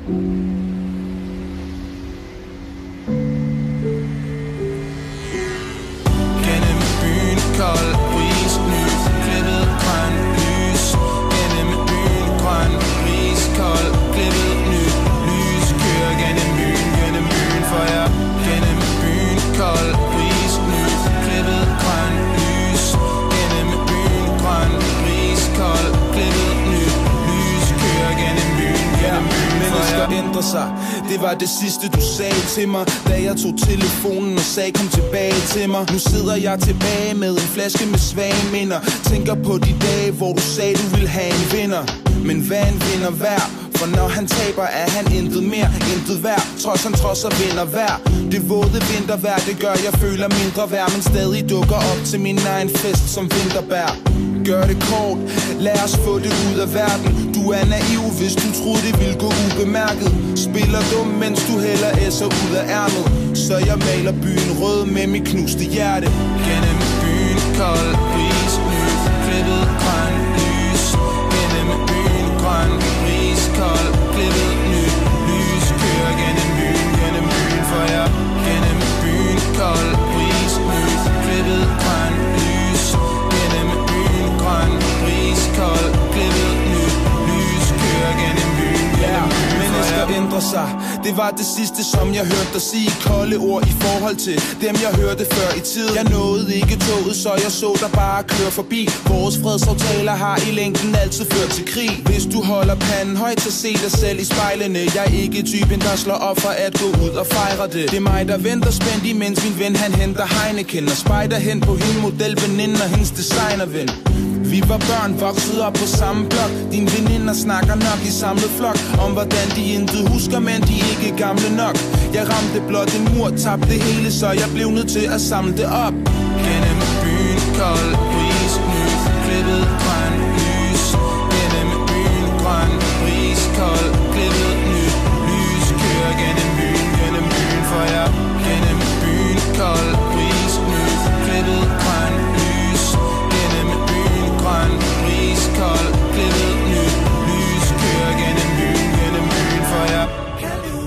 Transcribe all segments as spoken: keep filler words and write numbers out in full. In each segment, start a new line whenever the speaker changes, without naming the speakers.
Gennem byen kold bris, ny klippet grøn lys. Gennem byen grøn bris, kold klippet ny lys. Kører gennem byen, gennem byen for jer. Gennem byen kold bris, ny klippet grøn lys. Gennem byen grøn bris, kold klippet ny lys. Kører gennem byen, gennem byen for jer. Ændre sig. Det var det sidste du sagde til mig, da jeg tog telefonen og sagde kom tilbage til mig. Nu sidder jeg tilbage med en flaske med svage minder. Tænker på de dage, hvor du sagde du ville have en vinder. Men hvad en vinder værd? For når han taber er han intet mere, intet værd. Trods han trods og vinder hver. Det våde vintervejr, det gør jeg føler mindre værd, men stadig dukker op til min egen fest som vinterbær. Gør det kort, lad os få det ud af verden. Du er naiv, hvis du troede det ville gå ubemærket. Spiller dum, mens du hælder esser ud af ærmet. Så jeg maler byen rød med mit knuste hjerte. Gennem byen kold bris, ny klippet grøn lys. Gennem byen grøn bris, kold klippet ny lys. Kører gennem byen, gennem byen for jer. Gennem byen kold bris, ny klippet grøn lys. Gennem byen grøn bris, kold klippet ny lys. Kører gennem byen, gennem byen for jer. Ændre sig. Det var det sidste, som jeg hørte dig sige kolde ord i forhold til dem, jeg hørte før i tiden. Jeg nåede ikke toget, så jeg så dig bare køre forbi. Vores fredsaftaler har i længden altid ført til krig. Hvis du holder panden højt, så se dig selv i spejlene. Jeg er ikke typen, der slår op for at gå ud og fejre det. Det er mig, der venter spændt, imens min ven han henter Heineken og spejder hen på hende modelveninde og hendes designerven. Vi var børn, voksede op på samme blok. Dine veninder snakker nok i samlet flok om hvordan de intet husker, men de ikke er gamle nok. Jeg ramte blot en mur, tabte det hele, så jeg blev nødt til at samle det op. Gennem byen kold bris, ny klippet grøn lys. Gennem byen grøn bris, kold klippet ny lys. Kører gennem byen, gennem byen for jer. Gennem byen kold bris, ny klippet grøn lys. Gennem byen grøn bris, kold klippet ny lys. Kører gennem byen, gennem byen for jer. Kan du,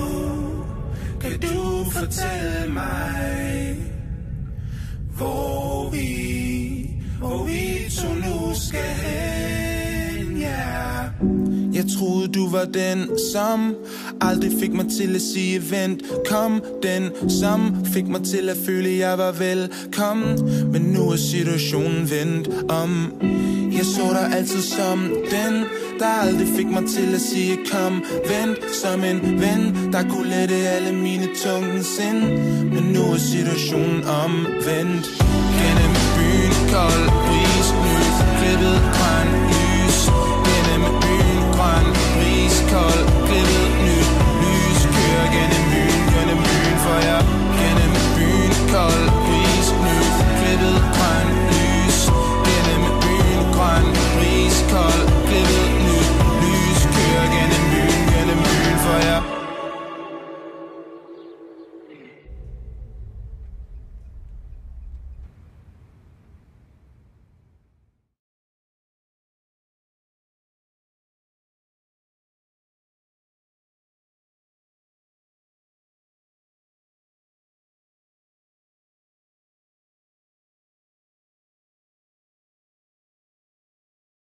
kan du fortælle mig, hvor vi, hvor vi to nu skal hen, ja. Yeah. Jeg troede du var den, som aldrig fik mig til at sige vent. Kom, den som fik mig til at føle jeg var velkommen. Men nu er situationen vendt om. Jeg så dig altid som den, der aldrig fik mig til at sige kom, vent. Som en ven, der kunne lette alle mine tunge sind. Men nu er situationen omvendt. Gennem byen kold bris, ny klippet grøn